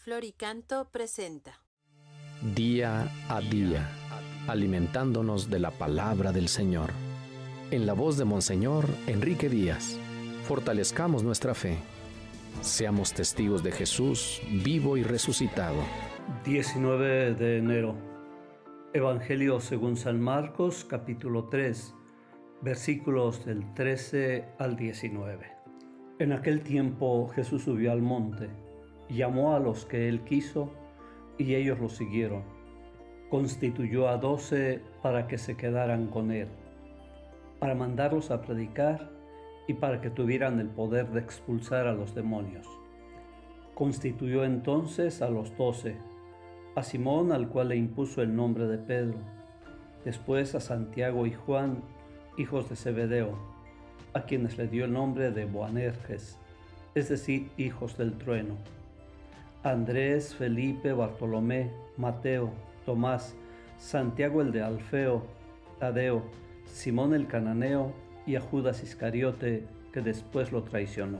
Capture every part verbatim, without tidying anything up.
Floricanto presenta Día a día, alimentándonos de la palabra del Señor. En la voz de Monseñor Enrique Díaz, fortalezcamos nuestra fe. Seamos testigos de Jesús vivo y resucitado. diecinueve de enero. Evangelio según San Marcos, capítulo tres, versículos del trece al diecinueve. En aquel tiempo Jesús subió al monte, llamó a los que él quiso, y ellos lo siguieron. Constituyó a doce para que se quedaran con él, para mandarlos a predicar y para que tuvieran el poder de expulsar a los demonios. Constituyó entonces a los doce, a Simón, al cual le impuso el nombre de Pedro, después a Santiago y Juan, hijos de Zebedeo, a quienes le dio el nombre de Boanerges, es decir, hijos del trueno, a Andrés, Felipe, Bartolomé, Mateo, Tomás, Santiago el de Alfeo, Tadeo, Simón el cananeo y a Judas Iscariote, que después lo traicionó.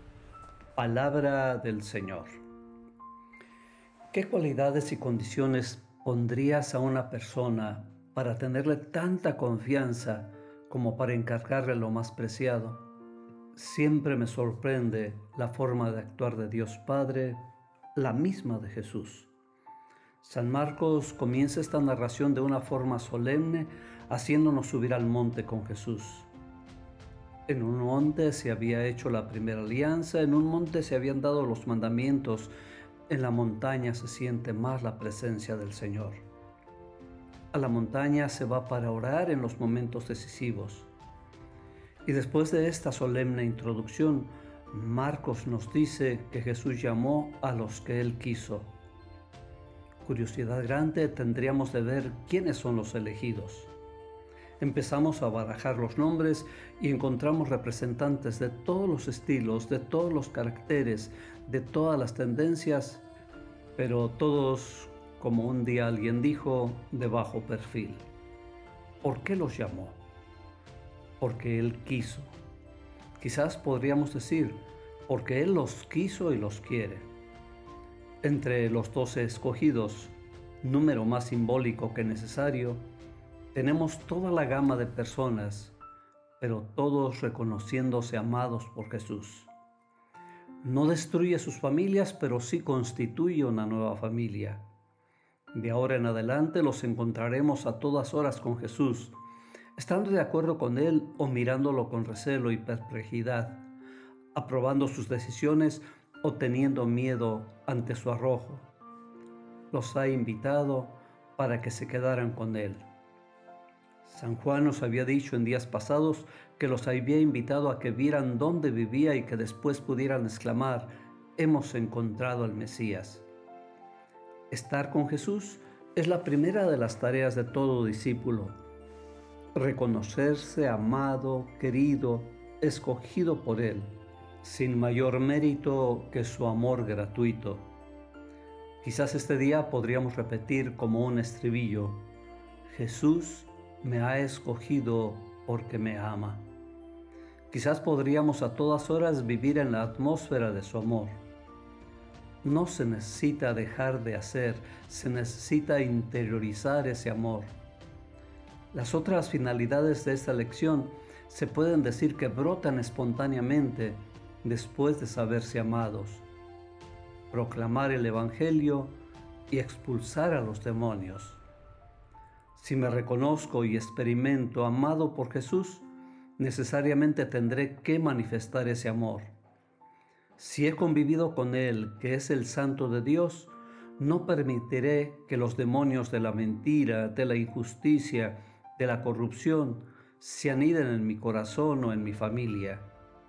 Palabra del Señor. ¿Qué cualidades y condiciones pondrías a una persona para tenerle tanta confianza como para encargarle lo más preciado? Siempre me sorprende la forma de actuar de Dios Padre, la misma de Jesús. San Marcos comienza esta narración de una forma solemne, haciéndonos subir al monte con Jesús. En un monte se había hecho la primera alianza, en un monte se habían dado los mandamientos, en la montaña se siente más la presencia del Señor. A la montaña se va para orar en los momentos decisivos. Y después de esta solemne introducción, Marcos nos dice que Jesús llamó a los que él quiso. Curiosidad grande tendríamos de ver quiénes son los elegidos. Empezamos a barajar los nombres y encontramos representantes de todos los estilos, de todos los caracteres, de todas las tendencias, pero todos, como un día alguien dijo, de bajo perfil. ¿Por qué los llamó? Porque Él quiso. Quizás podríamos decir, porque Él los quiso y los quiere. Entre los doce escogidos, número más simbólico que necesario, tenemos toda la gama de personas, pero todos reconociéndose amados por Jesús. No destruye sus familias, pero sí constituye una nueva familia. De ahora en adelante los encontraremos a todas horas con Jesús, estando de acuerdo con Él o mirándolo con recelo y perplejidad, aprobando sus decisiones o teniendo miedo ante su arrojo. Los ha invitado para que se quedaran con Él. San Juan nos había dicho en días pasados que los había invitado a que vieran dónde vivía y que después pudieran exclamar: hemos encontrado al Mesías. Estar con Jesús es la primera de las tareas de todo discípulo. Reconocerse amado, querido, escogido por Él, sin mayor mérito que su amor gratuito. Quizás este día podríamos repetir como un estribillo: Jesús me ha escogido porque me ama. Quizás podríamos a todas horas vivir en la atmósfera de su amor. No se necesita dejar de hacer, se necesita interiorizar ese amor. Las otras finalidades de esta lección se pueden decir que brotan espontáneamente después de saberse amados. Proclamar el Evangelio y expulsar a los demonios. Si me reconozco y experimento amado por Jesús, necesariamente tendré que manifestar ese amor. Si he convivido con Él, que es el Santo de Dios, no permitiré que los demonios de la mentira, de la injusticia, de la corrupción, se aniden en mi corazón o en mi familia.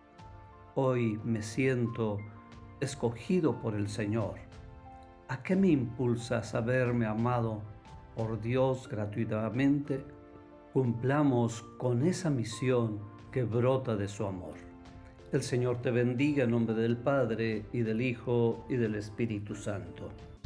Hoy me siento escogido por el Señor. ¿A qué me impulsa saberme amado por Dios gratuitamente? Cumplamos con esa misión que brota de su amor. El Señor te bendiga en nombre del Padre, y del Hijo, y del Espíritu Santo.